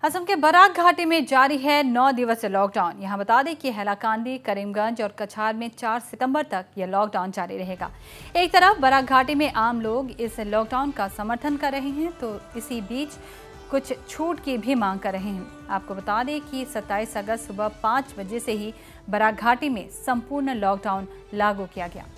असम के बराक घाटी में जारी है 9 दिवसीय लॉकडाउन। यहां बता दें कि हैलाकांदी, करीमगंज और कछार में 4 सितंबर तक यह लॉकडाउन जारी रहेगा। एक तरफ बराक घाटी में आम लोग इस लॉकडाउन का समर्थन कर रहे हैं तो इसी बीच कुछ छूट की भी मांग कर रहे हैं। आपको बता दें कि 27 अगस्त सुबह 5 बजे से ही बराक घाटी में संपूर्ण लॉकडाउन लागू किया गया।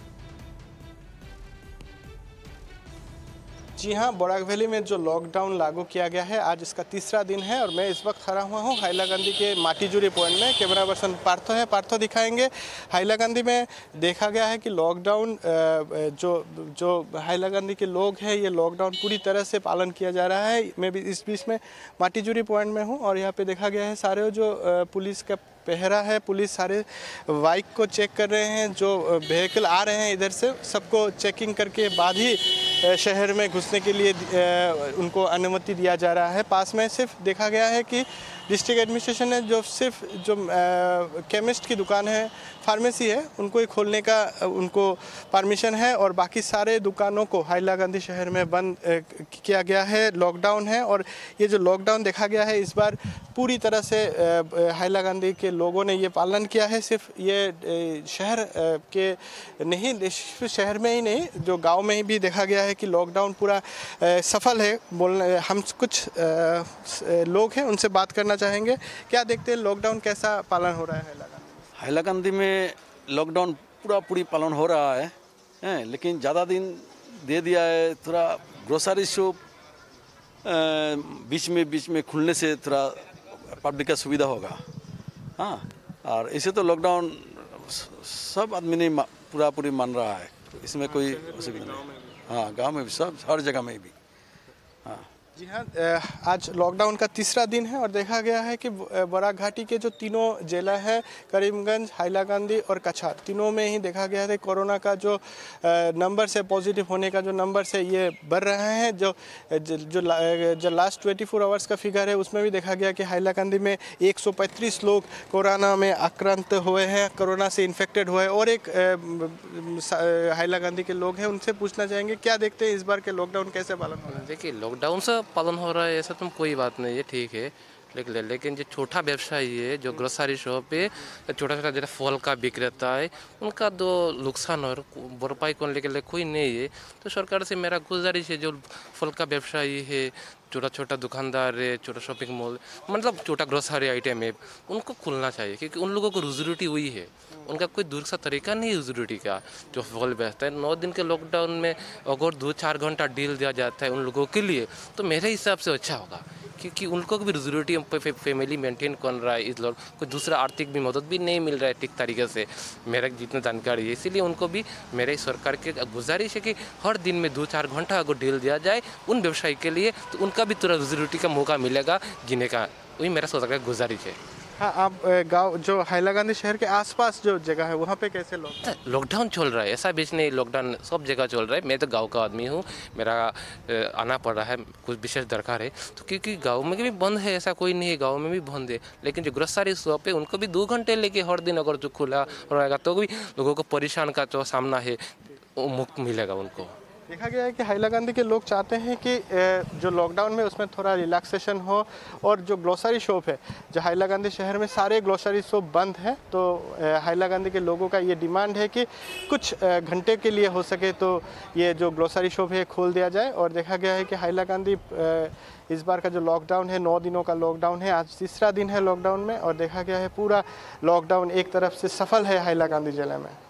जी हाँ, बराक वैली में जो लॉकडाउन लागू किया गया है आज इसका तीसरा दिन है और मैं इस वक्त खड़ा हुआ हूँ हैलाकांदी के माटीजुरी पॉइंट में। कैमरा पर्सन पार्थो है, पार्थो दिखाएंगे। हैलाकांदी में देखा गया है कि लॉकडाउन जो हैलाकांदी के लोग हैं ये लॉकडाउन पूरी तरह से पालन किया जा रहा है। मैं भी इस बीच में माटीजुरी पॉइंट में हूँ और यहाँ पे देखा गया है सारे जो पुलिस का पहरा है, पुलिस सारे बाइक को चेक कर रहे हैं। जो व्हीकल आ रहे हैं इधर से सबको चेकिंग करके बाद ही शहर में घुसने के लिए उनको अनुमति दिया जा रहा है। पास में सिर्फ देखा गया है कि डिस्ट्रिक्ट एडमिनिस्ट्रेशन ने जो सिर्फ जो केमिस्ट की दुकान है, फार्मेसी है, उनको ही खोलने का उनको परमिशन है और बाकी सारे दुकानों को हैलाकांदी शहर में बंद किया गया है। लॉकडाउन है और ये जो लॉकडाउन देखा गया है इस बार पूरी तरह से हैलाकांदी के लोगों ने ये पालन किया है। सिर्फ ये शहर के नहीं, शहर में ही नहीं, जो गांव में ही भी देखा गया है कि लॉकडाउन पूरा सफल है। हम कुछ लोग हैं उनसे बात करना चाहेंगे। क्या देखते हैं लॉकडाउन कैसा पालन हो रहा है हैलाकांदी में? लॉकडाउन पूरी पालन हो रहा है, लेकिन ज़्यादा दिन दे दिया है। थोड़ा ग्रोसरी शॉप बीच में खुलने से थोड़ा पब्लिक का सुविधा होगा। हाँ, और इसे तो लॉकडाउन सब आदमी ने पूरी मान रहा है, इसमें कोई असुविधा नहीं। हाँ, गांव में भी, सब हर जगह में भी। हाँ जी हाँ, आज लॉकडाउन का तीसरा दिन है और देखा गया है कि बराक घाटी के जो तीनों जिला है, करीमगंज, हैलाकांदी और कछार, तीनों में ही देखा गया है कोरोना का जो नंबर से, पॉजिटिव होने का जो नंबर से ये बढ़ रहे हैं। जो लास्ट 24 आवर्स का फिगर है उसमें भी देखा गया कि हैलाकांदी में 135 लोग कोरोना में आक्रांत हुए हैं, कोरोना से इन्फेक्टेड हुए। और एक हैलाकांदी के लोग हैं, उनसे पूछना चाहेंगे क्या देखते हैं इस बार के लॉकडाउन कैसे पालन हो रहा है? देखिए, लॉकडाउन से पालन हो रहा है ऐसा तो कोई बात नहीं है, ठीक है। लेकिन जो छोटा व्यवसायी है, जो ग्रोसरी शॉप पे छोटा जैसा फल का विक्रेता है, उनका तो नुकसान और भरपाई करने के लिए कोई नहीं है। तो सरकार से मेरा गुजारिश है, जो फल का व्यवसायी है, छोटा दुकानदार है, छोटा शॉपिंग मॉल, मतलब छोटा ग्रोसरी आइटम है, उनको खुलना चाहिए क्योंकि उन लोगों को रोजी हुई है। उनका कोई दूसरा तरीका नहीं है रोजी का जो फल बेचता है। 9 दिन के लॉकडाउन में अगर 2-4 घंटा डील दिया जाता है उन लोगों के लिए तो मेरे हिसाब से अच्छा होगा, क्योंकि उनको भी रोजी फैमिली मेंटेन कर रहा है। इस लोग कोई दूसरा आर्थिक भी मदद भी नहीं मिल रहा है ठीक तरीके से, मेरा जितना जानकारी है। इसीलिए उनको भी मेरे सरकार के गुजारिश है कि हर दिन में 2-4 घंटा अगर डील दिया जाए उन व्यवसायी के लिए तो उनका भी थोड़ा रोजी का मौका मिलेगा जीने का। वही मेरा सरकार का गुजारिश है। हाँ, आप गांव जो हैलाकांदी शहर के आसपास जो जगह है वहाँ पे कैसे लॉकडाउन चल रहा है? ऐसा बीच नहीं, लॉकडाउन सब जगह चल रहा है। मैं तो गांव का आदमी हूँ, मेरा आना पड़ रहा है, कुछ विशेष दरकार है तो, क्योंकि गांव में भी बंद है, ऐसा कोई नहीं है, गांव में भी बंद है। लेकिन जो ग्रोसरी शॉप है उनको भी 2 घंटे लेके हर दिन अगर जो खुला रहेगा तो भी लोगों को परेशान का जो सामना है वो मुक्त मिलेगा उनको। देखा गया है कि हैलाकांदी के लोग चाहते हैं कि जो लॉकडाउन में उसमें थोड़ा रिलैक्सेशन हो। और जो ग्रोसरी शॉप है, जो हैलाकांदी शहर में सारे ग्रोसरी शॉप बंद हैं, तो हैलाकांदी के लोगों का ये डिमांड है कि कुछ घंटे के लिए हो सके तो ये जो ग्रोसरी शॉप है खोल दिया जाए। और देखा गया है कि हैलाकांदी इस बार का जो लॉकडाउन है 9 दिनों का लॉकडाउन है, आज तीसरा दिन है लॉकडाउन में और देखा गया है पूरा लॉकडाउन एक तरफ से सफल है हैलाकांदी जिले में।